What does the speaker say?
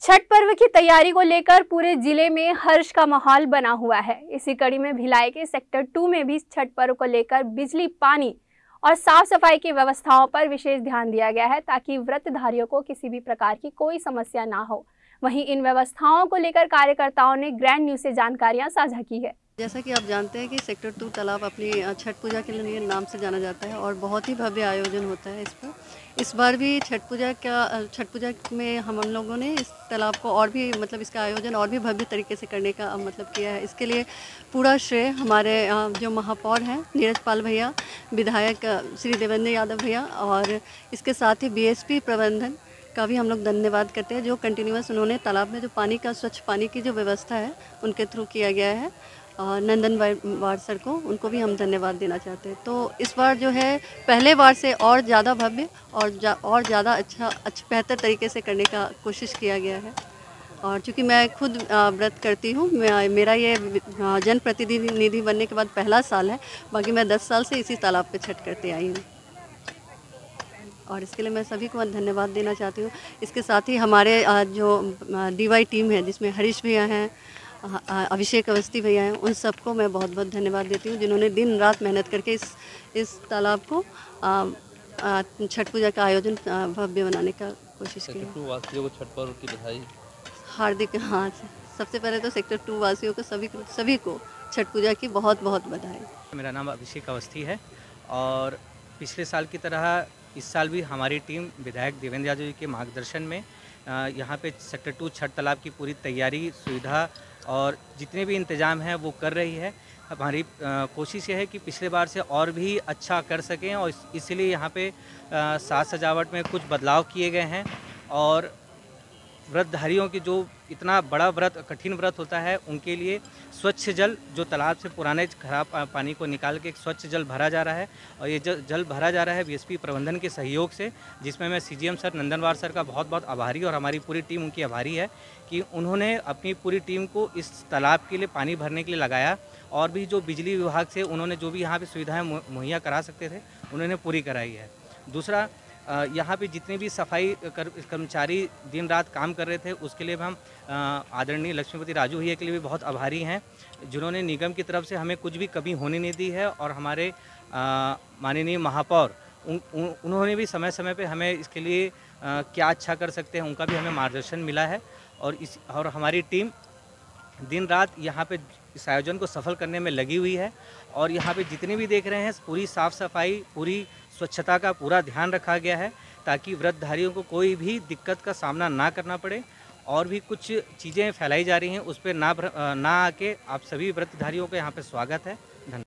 छठ पर्व की तैयारी को लेकर पूरे जिले में हर्ष का माहौल बना हुआ है। इसी कड़ी में भिलाई के सेक्टर 2 में भी छठ पर्व को लेकर बिजली, पानी और साफ सफाई की व्यवस्थाओं पर विशेष ध्यान दिया गया है ताकि व्रतधारियों को किसी भी प्रकार की कोई समस्या ना हो। वहीं इन व्यवस्थाओं को लेकर कार्यकर्ताओं ने ग्रैंड न्यूज से जानकारियां साझा की है। जैसा कि आप जानते हैं कि सेक्टर 2 तालाब अपनी छठ पूजा के लिए नाम से जाना जाता है और बहुत ही भव्य आयोजन होता है इस पर। इस बार भी छठ पूजा में हम लोगों ने इस तालाब को और भी इसका आयोजन और भी भव्य तरीके से करने का किया है। इसके लिए पूरा श्रेय हमारे जो महापौर हैं नीरज पाल भैया, विधायक श्री देवेंद्र यादव भैया और इसके साथ ही बीएसपी प्रबंधन का भी हम लोग धन्यवाद करते हैं, जो कंटिन्यूअस उन्होंने तालाब में जो पानी का स्वच्छ पानी की जो व्यवस्था है उनके थ्रू किया गया है। नंदन वार्ड सर को, उनको भी हम धन्यवाद देना चाहते हैं। तो इस बार जो है पहले बार से और ज़्यादा भव्य और ज़्यादा अच्छा बेहतर तरीके से करने का कोशिश किया गया है। और चूँकि मैं खुद व्रत करती हूँ, मेरा ये जनप्रतिनिधि बनने के बाद पहला साल है। बाकी मैं 10 साल से इसी तालाब पे छठ करते आई हूँ और इसके लिए मैं सभी को धन्यवाद देना चाहती हूँ। इसके साथ ही हमारे जो डीवाई टीम है जिसमें हरीश भैया हैं, अभिषेक अवस्थी भैया हैं, उन सबको मैं बहुत बहुत धन्यवाद देती हूँ जिन्होंने दिन रात मेहनत करके इस तालाब को छठ पूजा का आयोजन भव्य बनाने का कोशिश की। वासियों को छठ पर्व की बधाई हार्दिक। हाँ, सबसे पहले तो सेक्टर 2 वासियों को सभी को छठ पूजा की बहुत बहुत बधाई। मेरा नाम अभिषेक अवस्थी है और पिछले साल की तरह इस साल भी हमारी टीम विधायक देवेंद्र यादव जी के मार्गदर्शन में यहाँ पे सेक्टर 2 छठ तालाब की पूरी तैयारी, सुविधा और जितने भी इंतज़ाम हैं वो कर रही है। हमारी कोशिश ये है कि पिछले बार से और भी अच्छा कर सकें और इसलिए यहाँ पे साज सजावट में कुछ बदलाव किए गए हैं और व्रतधारियों की जो इतना बड़ा कठिन व्रत होता है उनके लिए स्वच्छ जल, जो तालाब से पुराने खराब पानी को निकाल के एक स्वच्छ जल भरा जा रहा है और ये जल भरा जा रहा है बीएसपी प्रबंधन के सहयोग से, जिसमें मैं सीजीएम सर नंदनवार सर का बहुत बहुत आभारी और हमारी पूरी टीम उनकी आभारी है कि उन्होंने अपनी पूरी टीम को इस तालाब के लिए पानी भरने के लिए लगाया और भी जो बिजली विभाग से उन्होंने जो भी यहाँ पर सुविधाएँ मुहैया करा सकते थे उन्होंने पूरी कराई है। दूसरा, यहाँ पे जितने भी सफाई कर्मचारी दिन रात काम कर रहे थे उसके लिए भी हम आदरणीय लक्ष्मीपति राजू भैया के लिए भी बहुत आभारी हैं, जिन्होंने निगम की तरफ से हमें कुछ भी कमी होने नहीं दी है और हमारे माननीय महापौर उन्होंने भी समय समय पे हमें इसके लिए क्या अच्छा कर सकते हैं उनका भी हमें मार्गदर्शन मिला है और हमारी टीम दिन रात यहाँ पे इस आयोजन को सफल करने में लगी हुई है और यहाँ पे जितने भी देख रहे हैं पूरी साफ़ सफाई, पूरी स्वच्छता का पूरा ध्यान रखा गया है ताकि व्रतधारियों को कोई भी दिक्कत का सामना ना करना पड़े। और भी कुछ चीज़ें फैलाई जा रही हैं उस पर ना आके आप सभी व्रतधारियों का यहाँ पे स्वागत है। धन्यवाद।